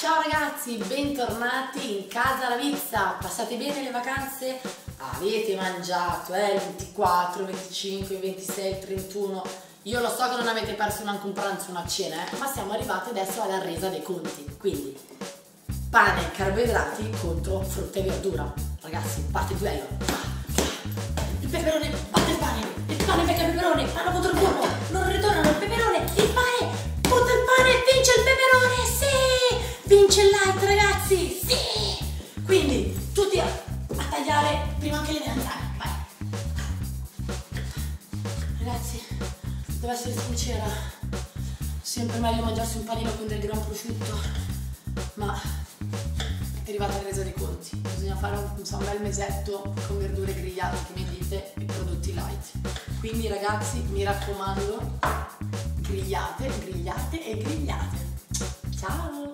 Ciao ragazzi, bentornati in casa Ravizza. Passate bene le vacanze? Avete mangiato, il 24, 25, 26, il 31. Io lo so che non avete perso neanche un pranzo, una cena, ma siamo arrivati adesso alla resa dei conti. Quindi, pane e carboidrati contro frutta e verdura. Ragazzi, parte il duello. Il peperone batte il pane becca il peperone, panno contro il burro, non ritornano il peperone, il pane butta il pane, vince il peperone, sì! Vince il light ragazzi, sì! Quindi tutti a tagliare prima che le melanzane, vai! Ragazzi, devo essere sincera, sempre meglio mangiarsi un panino con del gran prosciutto, ma è arrivata la resa dei conti, bisogna fare un bel mesetto con verdure grigliate che mi dite e prodotti light. Quindi ragazzi, mi raccomando, grigliate, grigliate e grigliate. Ciao!